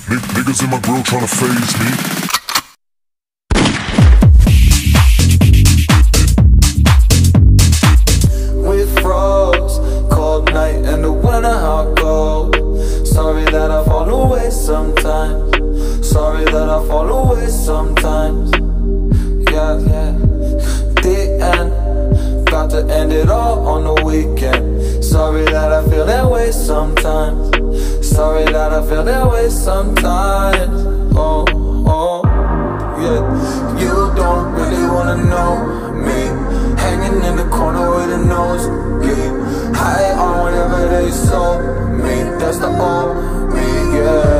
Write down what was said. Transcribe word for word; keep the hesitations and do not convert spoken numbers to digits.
Niggas in my grill tryna phase me. We froze, cold night in the winter, how goes. Sorry that I fall away sometimes. Sorry that I fall away sometimes. Yeah, yeah. The end, got to end it all on the weekend. Sorry that I feel that way sometimes. Sorry that I feel that way sometimes. Oh, oh, yeah. You don't really wanna know me, hanging in the corner with a nose deep, high on whatever they sold me. That's the old me, yeah.